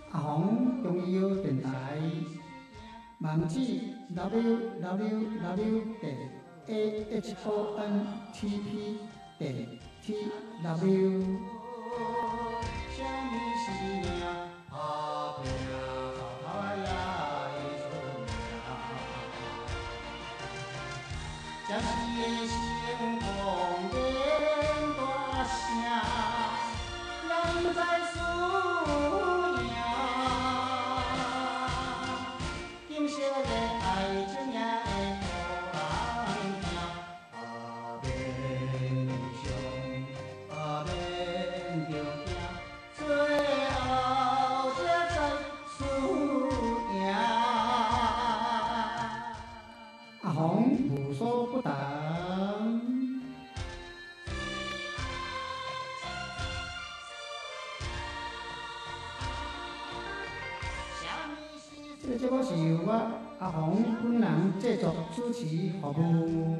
阿红中医药电台，网址 www.ahontp.tw。这是成功的大声，人在输赢，景色的爱情也会互人听。免伤，免着惊，最后才知输赢。阿红无所不谈。这个节目是由我阿红本人制作主持服务。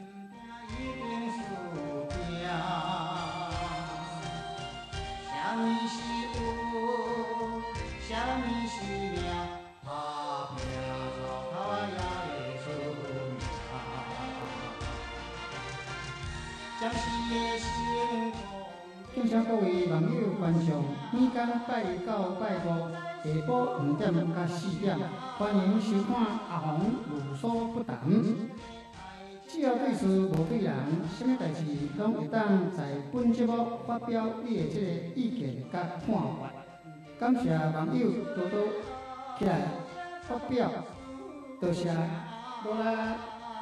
敬请各位网友观众，每天拜日到拜五下晡2点到4点，欢迎收看阿红无所不谈。只要对事无对人，什么代志拢会当在本节目发表你的这个意见甲看法。感谢网友多多起来发表，多谢多啦。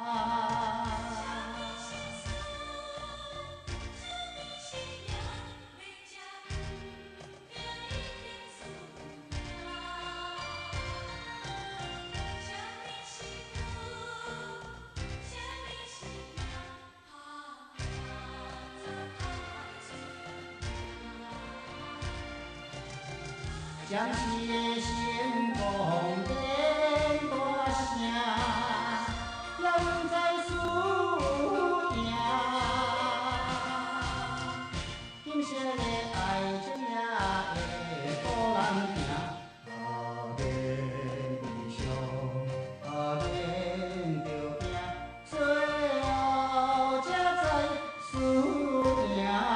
将是成功的大声，人在输赢，景色的爱情也会互人听。免伤，免着惊，最后才知输赢。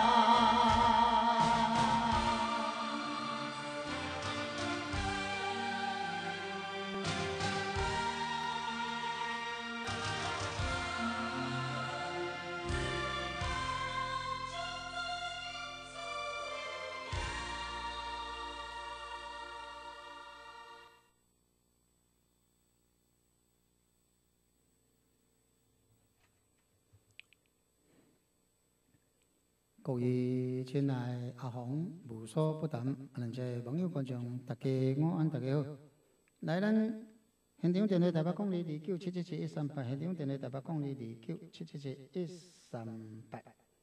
各位亲爱阿红无所不谈，咱这网友观众大家午安，大家好。来咱现场电话台北公里2977-138，现场电话台北公里2977-138。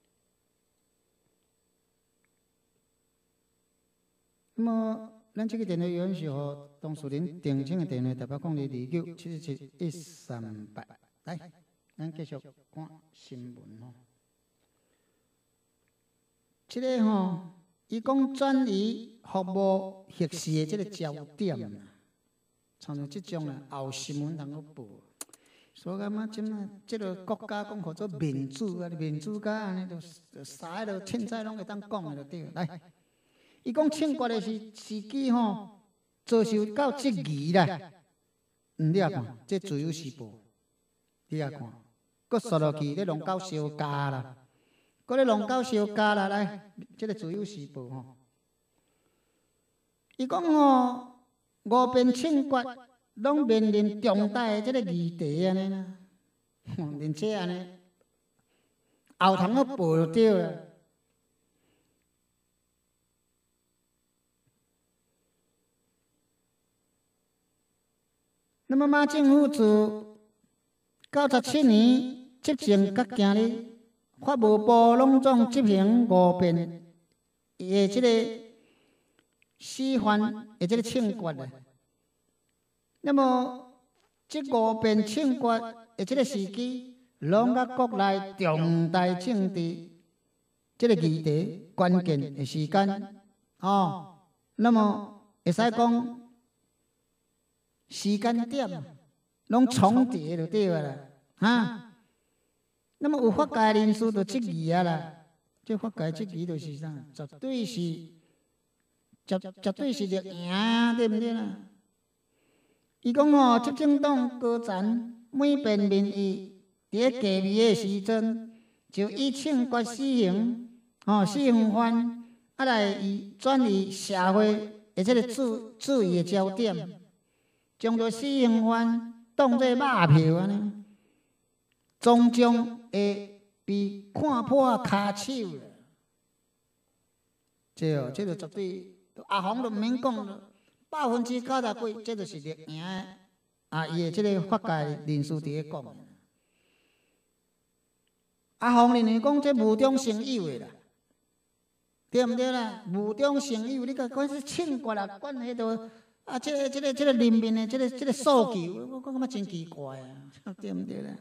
那么，咱这个电话永远是和当事人定请的电话台北公里2977-138。来，咱继续看新闻吼。这个吼，伊讲转移服务学士的这个焦点啦，像像这种啊，后新闻通去报。所以感觉即卖这个国家讲叫做民主啊，民主甲安尼就啥个凊彩拢会当讲的就对。来，伊讲庆国的事机吼，遭受到质疑啦。你也看，这自由时报，你也看，搁刷落去咧龙狗烧家啦。嗰咧龙狗烧家啦，来，这个自由时报吼，伊讲吼5遍庆国拢面临重大的这个议题安尼啦，而且安尼后通个报就对啦。那么马政府自97年执政到今日。法务部拢总执行5遍的这个司法的这个庆决的。那么这5遍庆决的这个时机，拢甲国内重大政治这个议题关键的时间哦。那么会使讲时间点拢重叠就对啦，哈。那么有法界人士就质疑啊啦，这法界质疑就是啥？绝对是着赢，对不对啦？伊讲哦，执政党高层每遍民意伫咧下味的时阵，就以惩罚死刑犯来转移社会的这个注意的焦点，将着死刑犯当作肉票安尼，终将会被看破骹手。这就绝对，阿红都毋免讲了，90%几，这就是着赢的。伊的这个法界人士伫咧讲，阿红认为讲这无中生有的啦，对毋对啦？无中生有，你讲是称决啦，管迄度这个人民的这个诉求，我感觉真奇怪啊，对毋对啦？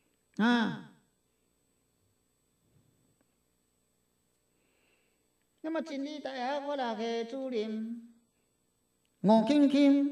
那么真理大学我6个主任吴景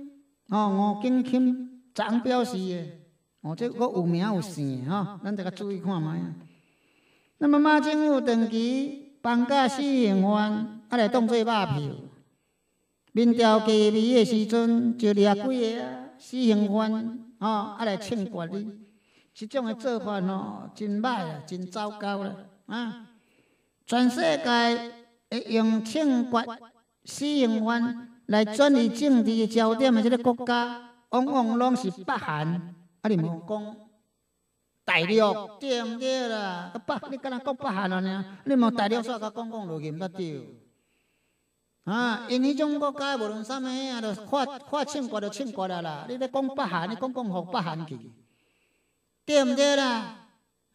钦昨昏表示的，这我有名有姓的咱大家注意看卖啊。那么马政府长期放假死刑犯，来当做肉票。民调低迷的时阵，就掠几个死刑犯，来惩罚你。这种的做法真歹啦，真糟糕啦，全世界会用惩罚死刑犯来转移政治的焦点的这个国家，往往拢是北韩，你莫讲大陆，对毋对啦？你敢若讲北韩呢？你莫大陆煞甲讲落去，毋捌对。因迄种国家无论啥物啊，就法惩罚就惩罚啦。你咧讲北韩，你讲互北韩去，对毋对啦？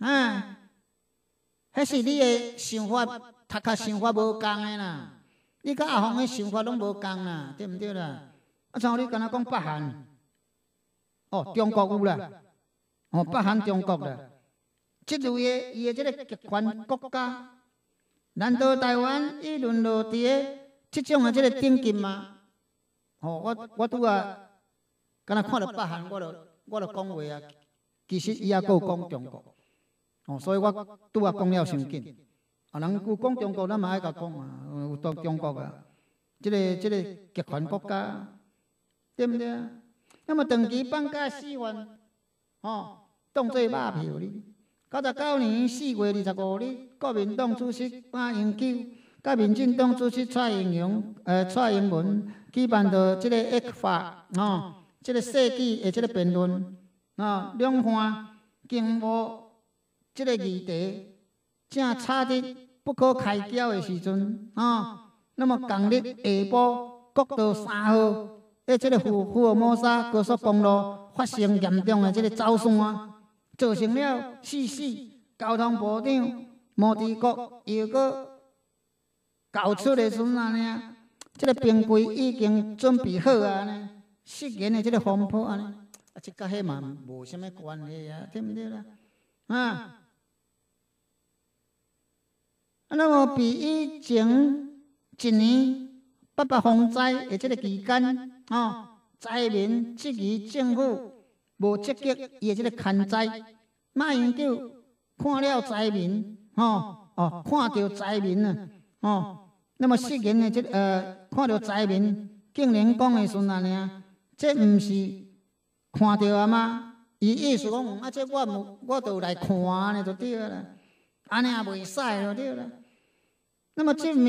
迄是你的想法，读壳想法无共的啦。你甲阿红的想法拢无共啦，对毋对啦？像你敢若讲北韩，中国有啦，北韩中国啦，即类的伊的即个极权国家，难道台湾伊沦落伫个即种的即个顶级吗？我拄啊，敢若看到北韩，我就讲话啊。其实伊也有讲中国，所以我拄啊讲了伤紧。人有讲中国，咱嘛爱甲讲啊，有到中国啊，即个极权国家，对毋对啊？那么长期放假死犯，当做肉票哩。99年4月25日，国民党主席马英九甲民进党主席蔡英文举办着即个8法即个世纪的即个辩论，两岸经无即个议题，正差得不可开交的时阵，那么同日下晡国道3号即个福尔摩沙高速公路发生严重的即个走山，造成了死。交通部长莫迪国又搁交出的时阵呢，即个兵柜已经准备好啊呢，实验的即个风波啊呢，这甲迄嘛无啥物关系啊，对毋对啦？那么比以前1年800风灾的即个期间，灾民质疑政府无积极伊的即个勘灾，马英九看了灾民，看到灾民啊，那么实验的看到灾民，竟然讲的时阵呢，这毋是看到啊吗？伊意思讲，这我都来看呢，就对啦，安尼也袂使就对啦。那么这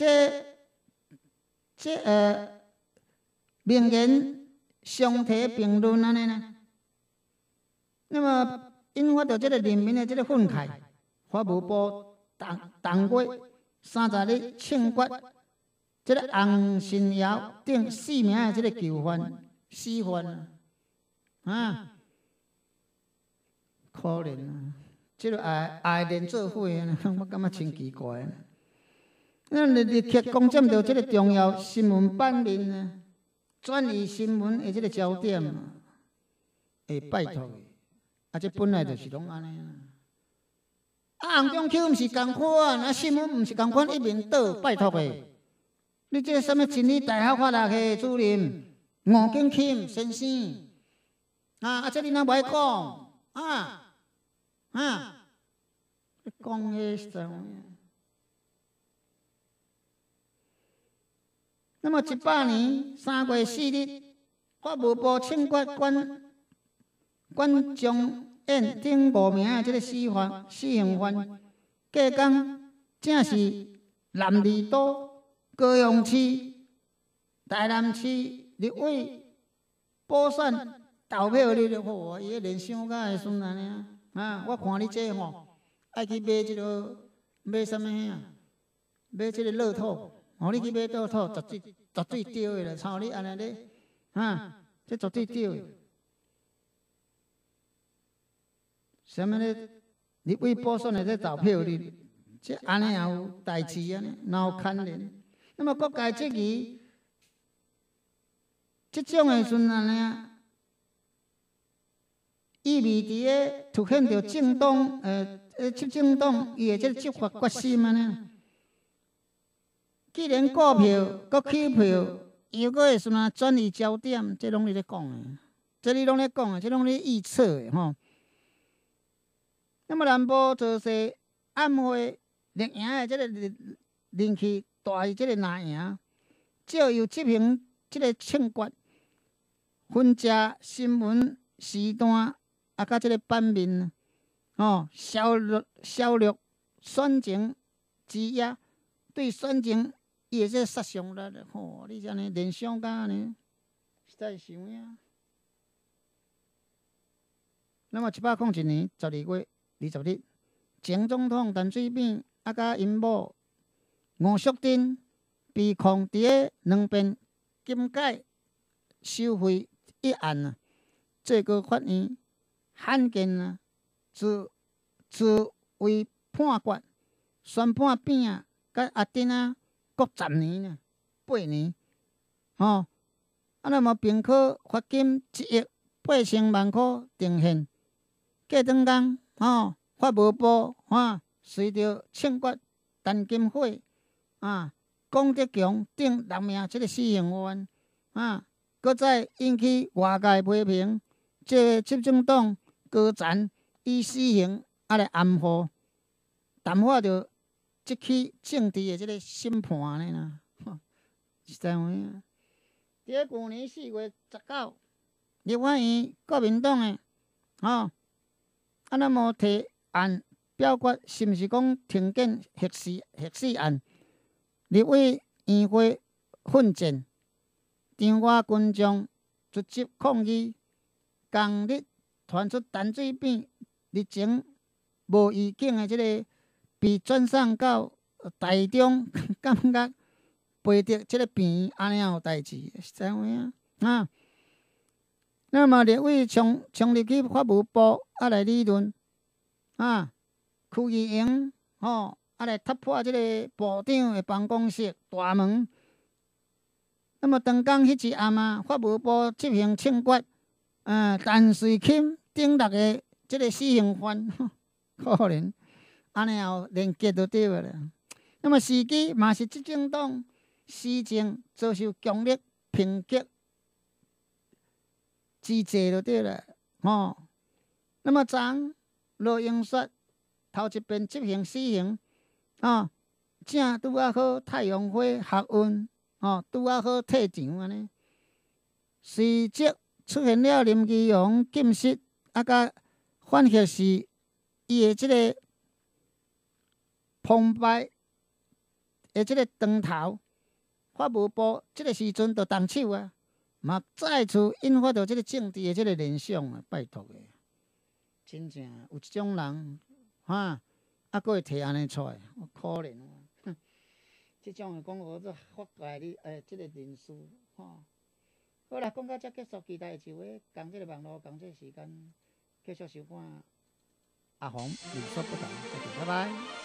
名言相提并论安尼呢？那么引发到这个人民的这个愤慨，法务部当月30日惩罚这个洪信尧等4名的这个囚犯死犯可怜啊！这个爱连做伙啊，我感觉真奇怪。咱立刻攻占到这个重要新闻版面呢，转移新闻的这个焦点拜托这本来就是拢安尼洪中区毋是共款，新闻毋是共款一面倒，拜托你这什么真理大学法律系主任吴景钦先生这你哪袂讲你讲迄什么？那么18年3月4日，法务部请决管仲彦等5名的这个死刑犯，计讲正是南二都、高雄市、台南市立委补选投票率就好，伊个连想甲会顺安尼我看你这吼，爱去买这个买什么买这个乐透。你去买乐透，绝对对的啦！操你安尼咧，这绝对对的。什么咧？立委补选的这投票率，这安尼也有代志啊？哪有可能？那么国家这个这种的时阵安尼意味伫个凸显着政党执政党伊的这执法决心安尼。既然股票搁起票，又搁会什么转移焦点，这拢你咧讲的，这你拢咧讲的，这拢你预测的吼。那么南部造势暗会立赢的这个人气大于这个拿赢，照由执行这个称决，分析新闻时段甲这个版面削弱选情之压，对选情。伊个这杀伤力你这呢联想甲安尼，实在是有影。那么1801年12月20日，前总统陈水扁甲因某吴淑珍被控伫个2遍禁改收贿一案最高法院罕见自为判决，宣判扁甲阿珍各10年8年，那么并可罚金1亿8000万块定刑。过两天，法务部随着称决陈金火、龚德强等6名这个死刑犯，搁再引起外界批评，这个执政党高层以死刑来暗号，淡化着。即起政治的这个审判呢啦，实在有影。伫个去年4月19，立法院国民党的那么提案表决，是毋是讲停建核试案？立委院会奋战，场外群众聚集抗议。同日传出陈水扁日前无预警的这个。被转送到台中，感觉陪着这个病安尼有代志，实在有影那么立委冲入去法务部来理论区议员来突破这个部长的办公室大门。那么当天迄一暗法务部执行称决，陈瑞钦等6个这个死刑犯，可怜。安尼也有连结就对了。那么时机嘛是执政党施政遭受强烈抨击之际就对了。那么昨罗英雪头一遍执行死刑，正拄啊好太阳花学运，拄啊好退场安尼。随即出现了林基荣禁失甲反核是伊的即个。澎湃的这个当头，法务部这个时阵就动手嘛再次引发到这个政治的这个联想拜托的，真正有这种人佫会摕安尼出来，可怜这种的讲我这法界的这个人士好啦，讲到这结束，期待下回共这个网络，共这个时间继续收看阿红有所不同，拜拜。